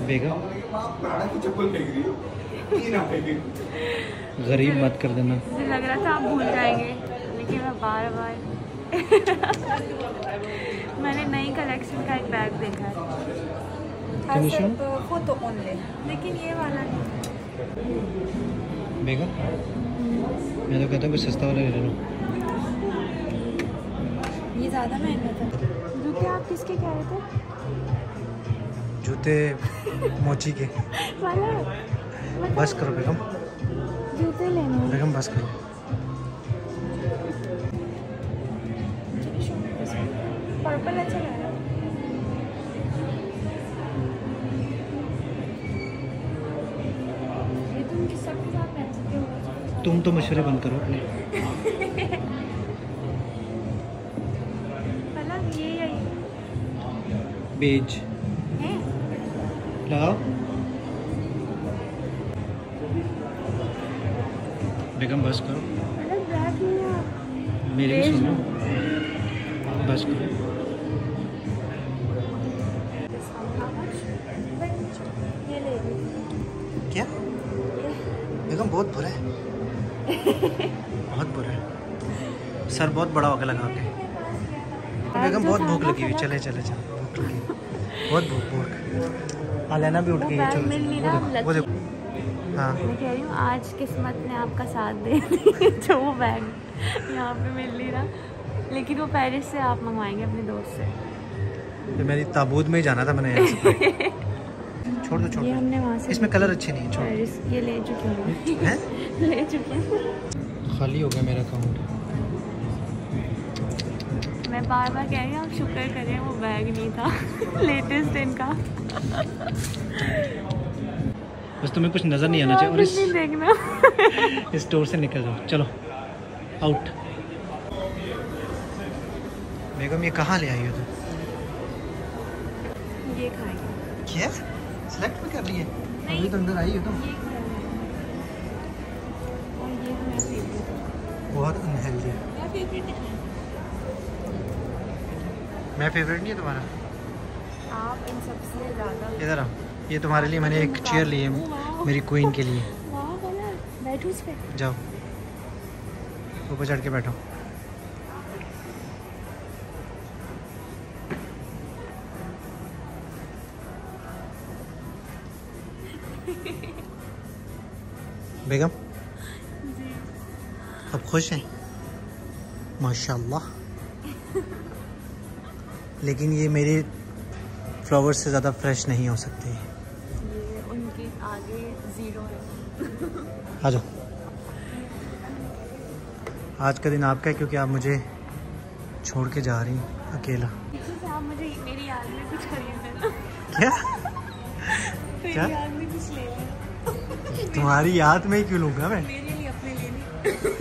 बेगम गरीब मत कर देना। मुझे लग रहा था आप भूल जाएंगे, लेकिन मैं बार बार मैंने नई कलेक्शन का एक बैग देखा है, फोटो ओनली, लेकिन ये वाला नहीं। बेगम मैं तो कहता हूँ कुछ सस्ता वाला ले लो। ये ज़्यादा महंगा था। जूते आप किसके कह रहे थे? जूते मोची के। वाला बस करो बेगम, जूते लेने बेगम बस करो। पर्पल अच्छा लग रहा है। ये तुम किस सबके साथ पहन सकते हो? तुम तो मशवरे बंद करो अपने। मतलब ये या ये बेज है? लगाओ बेगम बस करो। मतलब ब्लैक नहीं है। मेरी भी सुनो, बस करो। ये ले लो। क्या बेगम बहुत बुरा है बहुत बुरा है, सर बहुत बड़ा होकर लगा के। बेगम बहुत भूख लगी हुई, चले चले चले, भूख लगी बहुत भूख। हाँ लेना भी उठ गई है, चलो वो देखो। हाँ मैं कह रही हूँ आज किस्मत ने आपका साथ दे दिया जो वो बैग यहाँ पे मिल नहीं रहा, लेकिन वो पेरिस से आप मंगवाएंगे अपने दोस्त से। तो मेरी ताबूत में ही जाना था मैंने यहाँ से। छोड़ दो छोड़ ये दो, हमने वहाँ से इसमें कलर अच्छे नहीं है, छोड़ पेरिस ये ले चुके हैं। हैं। ले चुके हैं। खाली हो गया मेरा अकाउंट। मैं बार बार कह रही हूँ आप शुक्र करें वो बैग नहीं था लेटेस्ट इनका। बस तुम्हें कुछ नज़र नहीं आना चाहिए और कुछ नहीं देखना। इस स्टोर से निकल जाओ, चलो आउट। बेगम ये कहाँ ले आई हो तुम? ये खाएंगे। क्या सेलेक्ट भी कर रही है? अभी तो अंदर आई हो तुम। ये और ये मेरा फेवरेट है। बहुत अनहेल्दी। मेरा फेवरेट है। मैं फेवरेट नहीं है तुम्हारा? आप इन सबसे ज़्यादा। इधर आओ, ये तुम्हारे लिए मैंने एक चेयर ली है, मेरी क्वीन के लिए। वाह वाला बैठो उस पे। जाओ ऊपर चढ़ के बैठो। बेगम अब खुश हैं? माशाल्लाह। लेकिन ये मेरे फ्लावर्स से ज़्यादा फ्रेश नहीं हो सकते। ये उनके आगे ज़ीरो है। आ जाओ, आज का दिन आपका है क्योंकि आप मुझे छोड़ के जा रही हैं अकेला। आप मुझे मेरी याद में कुछ खरीद देना। क्या मेरी क्या? याद में कुछ ले लेना। तुम्हारी याद में ही क्यों लूँगा मैं? मेरे लिए अपने लिए नहीं।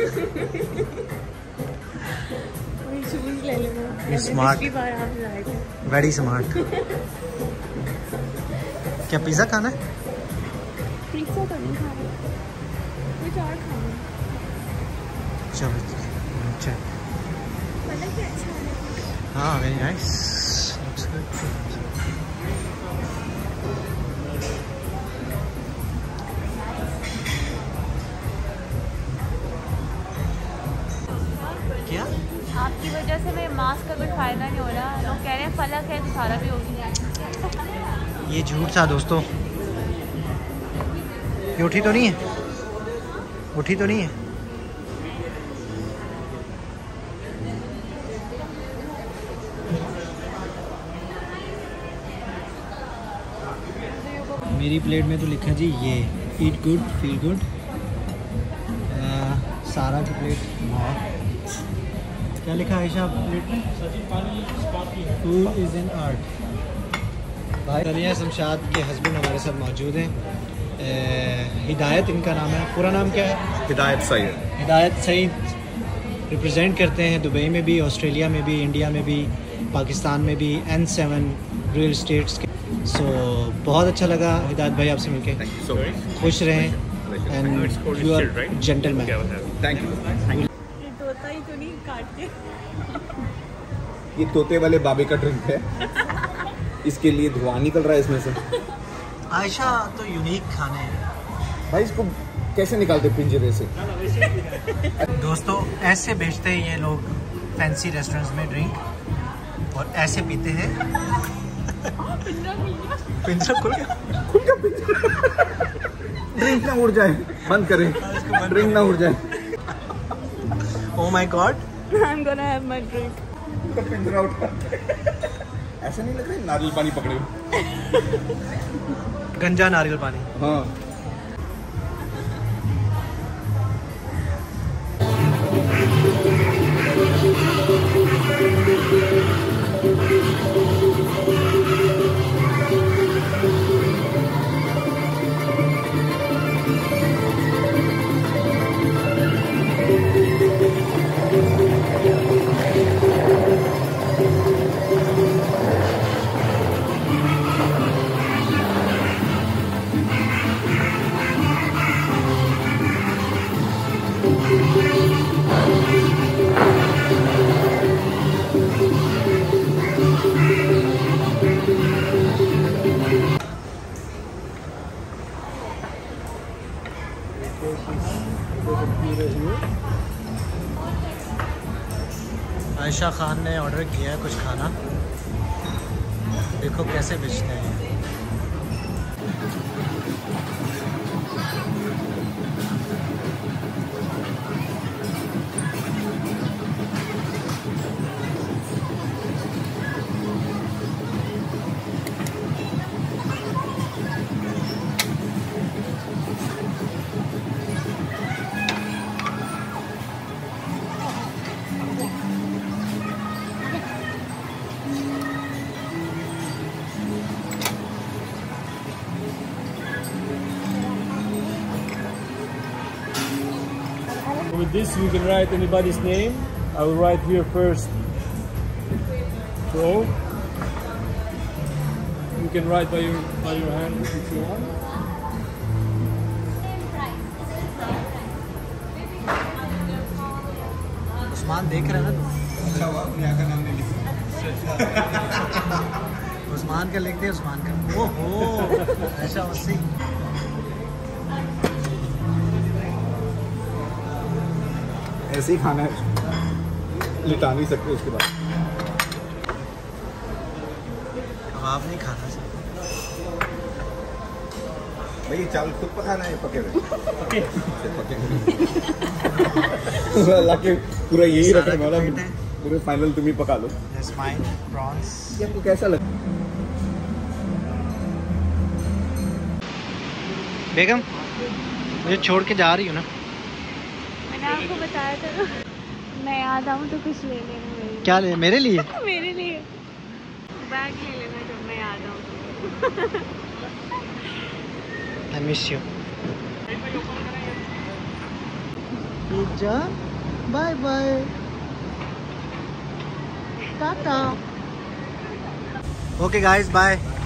वही शूज़ ले लेना। स्मार्ट, पिछली बार आप लाए थे। Very smart. क्या पिज़्ज़ा खाना है? पिज़्ज़ा तो नहीं खाना, कुछ और खाना। चलो अच्छा। मतलब कि अच्छा है। हाँ वेरी नाइस, लुक्स गुड। क्या आपकी वजह से मेरे मास्क का कोई फ़ायदा नहीं हो रहा। लोग कह रहे हैं फलक है तो सारा भी होगी। ये झूठ था दोस्तों, ये उठी तो नहीं है, उठी तो नहीं है। मेरी प्लेट में तो लिखा जी ये ईट गुड फील गुड। सारा की प्लेट क्या लिखा है आयशा प्लेट में? Food is an art. भाई तनिया शमशाद के हस्बैंड हमारे साथ मौजूद हैं। हिदायत इनका नाम है, पूरा नाम क्या है? हिदायत सईद। हिदायत सईद रिप्रेजेंट करते हैं दुबई में भी, ऑस्ट्रेलिया में भी, इंडिया में भी, पाकिस्तान में भी, N7 रियल स्टेट्स के। सो बहुत अच्छा लगा हिदायत भाई आपसे मिलके। खुश रहें and you are gentleman. Thank you. ये तोता ही तो नहीं काट के। ये तोते वाले बाबे का ड्रिंक है, इसके लिए धुआं निकल रहा है इसमें से। आयशा तो यूनिक खाने हैं भाई, इसको कैसे निकालते पिंजरे से? दोस्तों। ऐसे बेचते हैं ये लोग फैंसी रेस्टोरेंट्स में ड्रिंक, और ऐसे पीते हैं। पिंजरा खुल गया। ड्रिंक ना उड़ जाए, बंद करें। ड्रिंक ना उड़ जाए। Oh my God, I'm gonna have my drink. पिंजरा उठा। ऐसा नहीं लग रहा है नारियल पानी पकड़े हो? गंजा नारियल पानी। हाँ। आयशा खान ने ऑर्डर किया है कुछ खाना, देखो कैसे बेचते हैं। With this, you can write anybody's name. I will write here first. Pro. You can write by your hand if you want. Usman देख रहे हैं ना तुम? अच्छा हुआ यहाँ का नाम नहीं लिखा। उस्मान का लिख दे, उस्मान का। ओहो, ऐसा उससे ऐसे ही खाना है, लिटा नहीं सकते उसके बाद। कबाब नहीं खाना चाहिए भाई, चावल खुद पकाना है पके हुए? पके लाके पूरा यही रखने वाला, पूरे फाइनल तुम ही पका लो। जैस्माइन प्रॉन्स। ये आपको कैसा लगा? बेगम मुझे छोड़ के जा रही हो ना? मैंने आपको बताया था ना, मैं याद आऊँ तो कुछ ले लेना मेरे लिए। क्या ले? मेरे लिए? मेरे लिए बैग ले लेना जब मैं याद आऊँ। I miss you. Bye bye. Tata. Okay guys, bye.